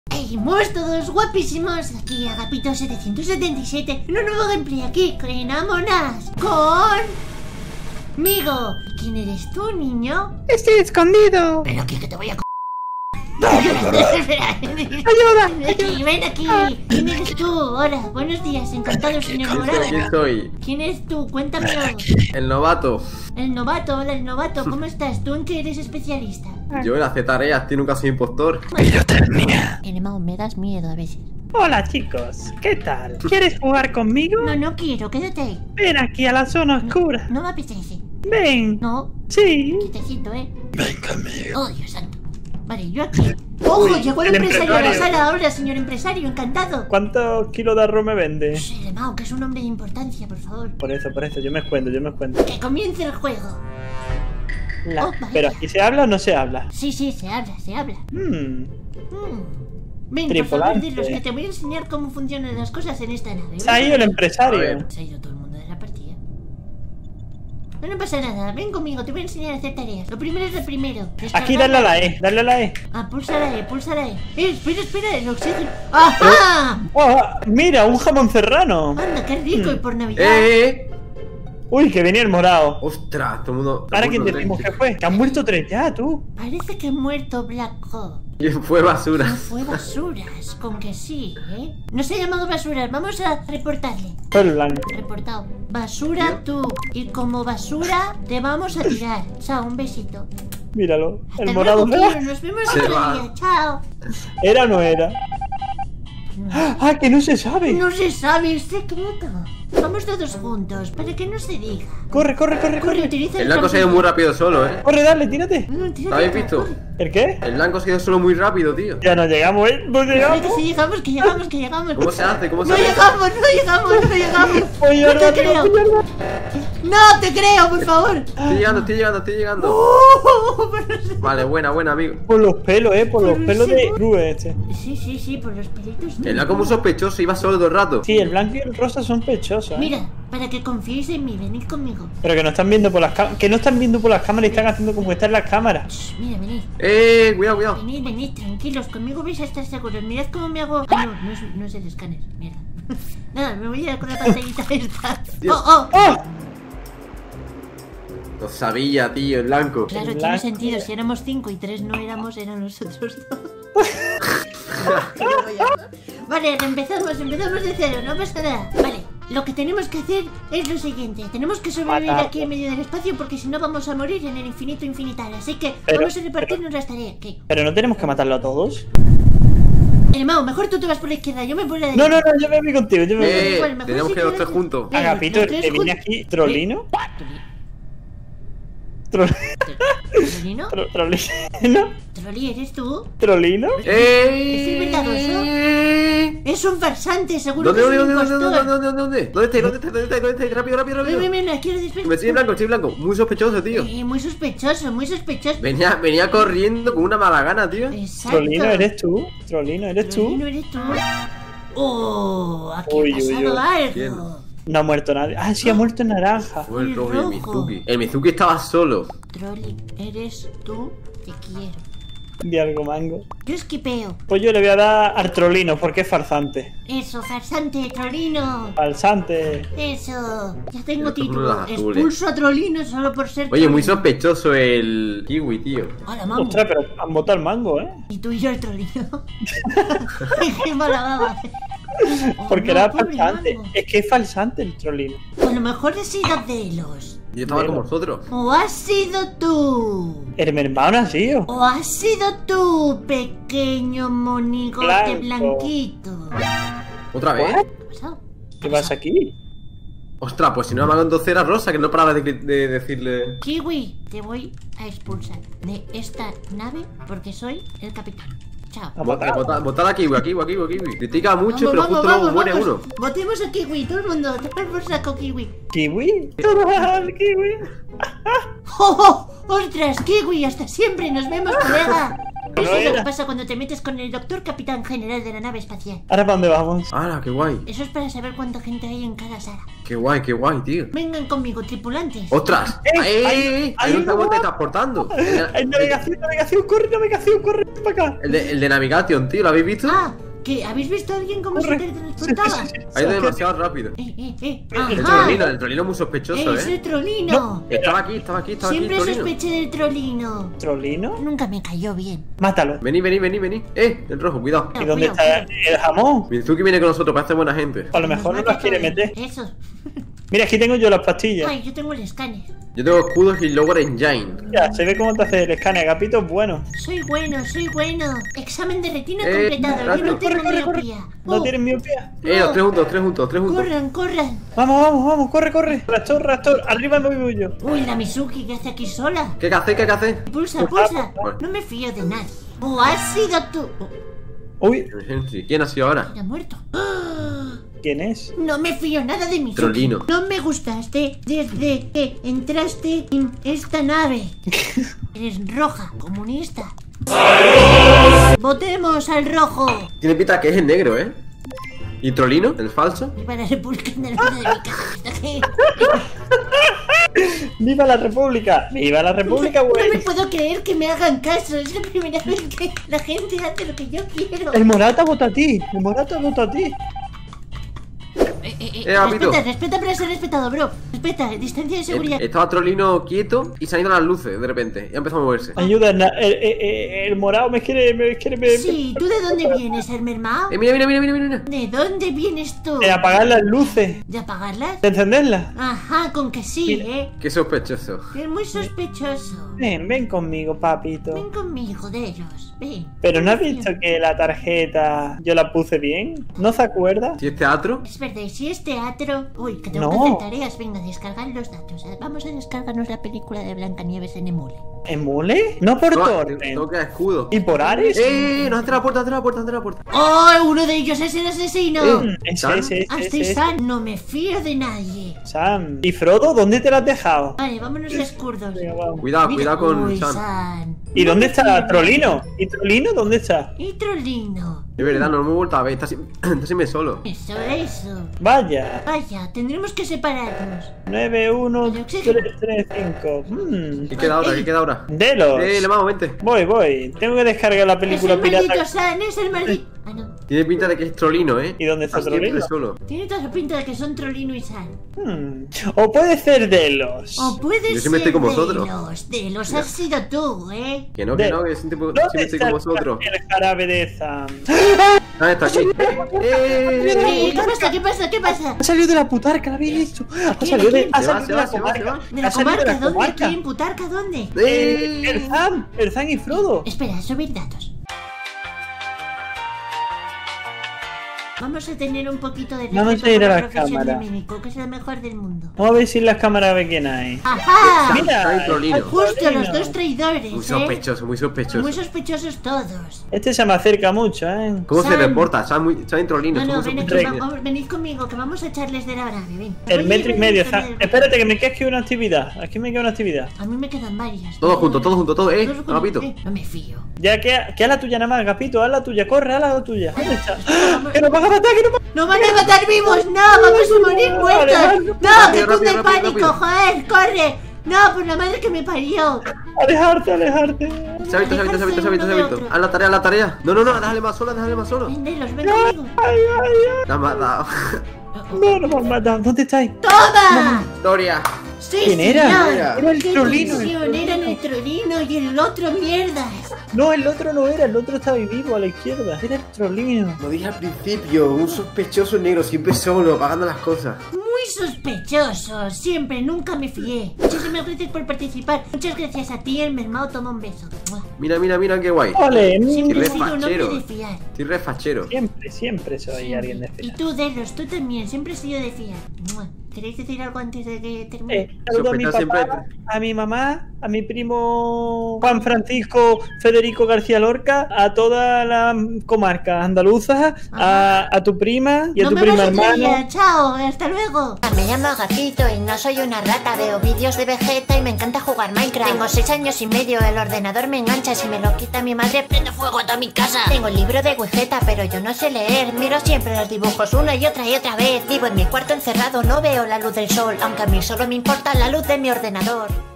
Seguimos todos guapísimos. Aquí Agapito 777 en un nuevo gameplay aquí en Among Us conmigo. ¿Quién eres tú, niño? Estoy escondido. Pero que te voy a ¡Ayuda! Ven aquí. ¿Quién eres tú? Hola, buenos días, encantado, señor Morado. Aquí estoy. ¿Quién eres tú? Cuéntamelo. El novato. El novato, hola, el novato. ¿Cómo estás? ¿Tú en qué eres especialista? Yo en hacer tareas, tío, nunca soy impostor. Enema, me das miedo a veces. Hola chicos, ¿qué tal? ¿Quieres jugar conmigo? No, no quiero, quédate ahí. Ven aquí a la zona oscura. No me apetece. Ven. No, Sí. quietecito, Ven conmigo. Oh, Dios santo. Vale, yo aquí. ¡Ojo! Llegó el el empresario a la empresario. sala ahora, señor empresario, encantado. ¿Cuántos kilos de arroz me vende? Enema, que es un hombre de importancia, por favor. Por eso, yo me escuento. Que comience el juego. Oh, vaya. Pero aquí se habla o no se habla. Sí, se habla, se habla. Hmm. Ven, por favor, Tripulante. dilos, que te voy a enseñar cómo funcionan las cosas en esta nave. Se ha ido el A empresario. ver. Se ha ido todo el mundo de la partida. No pasa nada, ven conmigo, te voy a enseñar a hacer tareas. Lo primero es lo primero. Aquí dale a la E, dale a la E. Ah, pulsa la E, pulsa la E. Espera, el oxígeno. ¡Ajá! Oh, mira, un jamón serrano. Anda, qué rico, y por Navidad. Uy, que venía el morado. Ostras, todo el mundo. ¿Ahora quién decimos que fue? Que han muerto 3 ya, tú. Parece que ha muerto Black Hawk. Y fue basura. No fue basuras, con que sí, ¿eh? No se ha llamado basuras, vamos a reportarle. Fue el blanco. Reportado. Basura tú. Y como basura te vamos a tirar. Chao, un besito. Míralo, Hasta el morado. luego, Kiro, nos vemos Se otro va. día. Chao. ¿Era o no era? Ah, que no se sabe. No se sabe, es secreto. Vamos todos juntos, para que no se diga. Corre. Corre, utiliza El blanco se ha ido muy rápido solo, Corre, dale, tírate. No, tírate, ¿Lo habéis visto? corre. ¿El qué? El blanco se ha ido solo muy rápido, tío. Ya no llegamos, no Corre, llegamos. que sí, llegamos, que llegamos. ¿Cómo se hace? ¿Cómo se No hace? llegamos. Oye, No te no, creo. no. No te creo, por favor. Estoy llegando. Vale, buena, amigo. Por los pelos, por los pelos de Crue este. Sí, por los pelitos. El blanco muy sospechoso, iba solo todo el rato. Sí, el blanco y el rosa son pechosos. Mira, para que confiéis en mí, venid conmigo. Pero que no están viendo por las cámaras. Que no están viendo por las cámaras y están haciendo como están las cámaras. Shh, mira, venid. Cuidado. Venid, tranquilos, conmigo vais a estar seguros. Mirad cómo me hago. Ah, no es el escáner, mierda. Nada, me voy a ir con la pantallita esta. Dios. Oh. ¡Oh! Lo sabía, tío, el blanco. Claro, El tiene blanco. sentido. Si éramos 5 y 3 no éramos, eran nosotros dos. Vale, empezamos de cero, no pasa nada. Vale, lo que tenemos que hacer es lo siguiente. Tenemos que sobrevivir Matar. aquí en medio del espacio porque si no vamos a morir en el infinito infinital. Así que Pero- vamos a repartirnos las tareas. ¿Qué? Pero no tenemos que matarlo a todos. Mao, mejor tú te vas por la izquierda, yo me por la derecha. No, yo me voy contigo, yo me voy. Igual, mejor Tenemos si que ir los quieres- tres juntos. Venga, Agapito, los tres ¿te viene juntos. aquí Trolino? ¿Trolino? ¿Trolino? ¿Trolli eres tú? ¿Trolino? ¿Es verdad Es un farsante, seguro que es un impostor. ¿Dónde estáis? Rápido. Ven, aquí lo despecho. Estoy blanco. Muy sospechoso, tío. Muy sospechoso. Venía corriendo con una mala gana, tío. Exacto. ¿Trolino eres tú? ¿Trolino eres tú? Trolino eres tú. Oh, aquí Uy, ha uy, pasado uy. algo. ¿Quién? No ha muerto nadie. Ah, sí, ha muerto naranja. Fue el El rojo y el rojo. Mizuki. El Mizuki estaba solo. Trolli, eres tú, te quiero. De algo mango. Yo esquipeo. Pues yo le voy a dar al Trolino porque es farsante. Eso, farsante, Trolino. Falsante. Eso. Ya tengo Estos son título. los azules. Expulso a Trolino solo por ser Oye, muy Trolino. sospechoso el kiwi, tío. Hola, mamá. Ostras, pero han votado al mango, ¿eh? Y tú y yo el Trolino. Qué mala baba. Oh, Porque no, era pobre falsante. mango. Es que es falsante el Trolino. A lo mejor he sido Delos. Yo estaba Bueno. con vosotros. O has sido tú. El hermano ha sido. O has sido tú, pequeño monigote Blanco. blanquito. ¿Otra vez? ¿What? ¿Qué ha pasado? ¿Qué pasa aquí? Ostras, pues si no me hago entonces era Rosa, que no paraba de decirle. Kiwi, te voy a expulsar de esta nave porque soy el capitán. Chao. Ha votado. Votar a Kiwi. Critica mucho, pero justo luego muere uno. Votemos a Kiwi, todo el mundo. Tomar por saco, Kiwi. ¿Kiwi? ¿El kiwi? ¡Oh, oh! ¡Ostras, Kiwi! ¡Hasta siempre! ¡Nos vemos, colega! Eso no es lo que era. pasa cuando te metes con el doctor capitán general de la nave espacial. ¿Ahora para dónde vamos? ¡Hala, qué guay! Eso es para saber cuánta gente hay en cada sala. ¡Qué guay, tío! Vengan conmigo, tripulantes. ¡Ostras! ¡Ahí ahí nos no estamos va. teletransportando! Navegación, corre para acá. El de Navigation, tío, ¿lo habéis visto? Ah, ¿que habéis visto a alguien cómo Corre. se teletransportaba? Ha ido demasiado rápido. Ajá. El trolino es muy sospechoso, Ese ¿eh? trolino. Estaba aquí, Siempre el trolino. sospeché del trolino. ¿Trolino? Nunca me cayó bien. Mátalo. Vení. El rojo, cuidado. ¿Y dónde está el jamón? Mizuki viene con nosotros, parece buena gente. A lo mejor no nos quiere meter. Eso. Mira, aquí tengo yo las pastillas. Ay, yo tengo el escáner. Yo tengo escudos y Lower Engine. Ya, se ve cómo te hace el escáner, Agapito, bueno. Soy bueno. Examen de retina Eh, completado. Yo no tengo corre. miopía. ¿No tienes miopía? Los tres juntos. Corran. Vamos, corre. Reactor, arriba me voy yo. Uy, la Mizuki, ¿qué hace aquí sola? ¿Qué hace? Pulsa. No me fío de nadie. ¿O has sido tú? Uy, ¿Quién ha sido ahora? Ha muerto. ¿quién es? No me fío nada de Mizuki. Trolino. No me gustaste desde que entraste en esta nave. Eres roja, comunista. ¡Votemos al rojo! Tiene pinta que es el negro, ¿eh? ¿Y Trolino? ¿El falso? Viva la República en el fondo de mi casa. ¡Viva la República! ¡Viva la República, No me güey! puedo creer que me hagan caso. Es la primera vez que la gente hace lo que yo quiero. El Morata vota a ti. Gapito. Respeta para ser respetado, bro. Respeta, distancia de seguridad. Estaba Trolino quieto y se han ido las luces de repente. Y ha empezado a moverse. Ayuda, el morado me quiere... Sí, ¿tú de dónde vienes, el mermao? Mira. ¿De dónde vienes tú? De apagar las luces. ¿De apagarlas? De encenderlas. Ajá, con que sí, Mira. Qué sospechoso. Es muy sospechoso. Ven conmigo, papito. Ven conmigo de ellos, ven. Pero ¿no has visto que la tarjeta yo la puse bien? ¿No se acuerda? ¿Si es teatro? Es verdad, y si es teatro... Uy, que tengo No. que hacer tareas. Venga, descargar los datos. Vamos a descargarnos la película de Blancanieves en Emule. ¿Emule? No por Torrent. Tengo que dar escudo. ¿Y por Ares? ¡No! ¡Ante la puerta! ¡Oh! Uno de ellos es el asesino. Ese. Sam, no me fío de nadie. Sam. ¿Y Frodo? ¿Dónde te lo has dejado? Vale, vámonos a escurdos. Venga, vamos. Cuidado con Uy, Sam. ¿Y No dónde me está fío de Trolino? nadie. ¿Y Trolino dónde está? Y Trolino. De verdad, no me he vuelto a ver. Está siempre solo. Eso. Vaya. Vaya, tendremos que separarnos. 9, 1, El 3, oxígeno. 5. ¿Qué queda ahora? Delos. Lemao, vente. Voy. Tengo que descargar la Es película el maldito pirata. San, es el maldito. Ah, no. Tiene pinta de que es Trolino, ¿eh? ¿Y dónde está Está siempre Trolino? solo. Tiene toda la pinta de que son Trolino y San. O puede ser Delos. O puede Yo ser siempre estoy con vosotros. de los has sido tú, ¿eh? Que no, que siempre ¿Dónde estoy está con vosotros. el jarabe de Sam? Ah, está aquí. ¿Qué pasa? Ha salido de la putarca, ¿la habéis visto? Ha ¿Quién? salido de Se va, la se va. comarca. ¿De la Ha salido de comarca? la ¿Dónde? comarca. ¿Quién? ¿Putarca? ¿Dónde? El Sam y Frodo. Espera, subir datos. Vamos a tener un poquito de Vamos respeto a ir por a la la profesión cámara. de médico, que es la mejor del mundo. Vamos a ver si en las cámaras ve quién hay. ¡Ajá! Mira, Está ahí Trolino. Justo los dos traidores, Muy sospechoso, muy sospechoso. Muy sospechosos todos. Este se me acerca mucho, ¿eh? ¿Cómo se Sam. reporta? Sam y Trolino. No, son muy ven aquí, sospechosos. venid conmigo, que vamos a echarles de la brava, ven. El Oye, metro y ven, medio. ven, Sam. ven. Espérate, que me queda aquí una actividad. Aquí me queda una actividad. A mí me quedan varias. Todos juntos, todo. Todos juntos, Agapito. No me fío. Ya que haz la tuya nada más, Gapito, haz la tuya, corre, haz la tuya. ¿Dónde está? Vamos. ¡Que nos van a matar, que nos van ¡No van a matar vivos! ¡No! ¡Vamos a morir muertos! Alejandro, ¡No! ¡Que rápido, cunde el rápido, pánico! rápido. ¡Joder! ¡Corre! ¡No! ¡Por la madre que me parió! a alejarte! Se ha visto. Haz la tarea. No, déjale más solo. Ven, Delos, ven conmigo. ¡Ay! La has matado. No, nos van a matar. ¿Dónde estáis? ¡Toma! Historia. ¡Sí, ¿Quién era? señor! Era el ¡Qué Trolino. tensión! Eran el Trolino y el otro mierdas. No, el otro no era, el otro estaba vivo a la izquierda. Era el Trolino. Lo dije al principio, un sospechoso negro, siempre solo, pagando las cosas. Muy sospechoso. Siempre, nunca me fié. Muchísimas gracias por participar. Muchas gracias a ti, el mermao. Toma un beso. ¡Mua! Mira, qué guay. Ole, Siempre he re sido un hombre fachero. de fiar. Estoy re fachero. siempre soy alguien de Y fiar. tú, Delos, tú también. Siempre he sido de fiar. ¡Mua! ¿Queréis decir algo antes de que termine? Saludo a mi Sospecha papá, siempre. a mi mamá, a mi primo Juan Francisco Federico García Lorca, a toda la comarca andaluza, a tu prima y a Nos tu vemos prima otro hermana. día. Chao, hasta luego. Me llamo Gatito y no soy una rata. Veo vídeos de Vegeta y me encanta jugar Minecraft. Tengo 6 años y medio, el ordenador me engancha. Si me lo quita mi madre, prendo fuego a toda mi casa. Tengo el libro de Vegeta, pero yo no sé leer. Miro siempre los dibujos una y otra vez. Vivo en mi cuarto encerrado, no veo la luz del sol, aunque a mí solo me importa la luz de mi ordenador.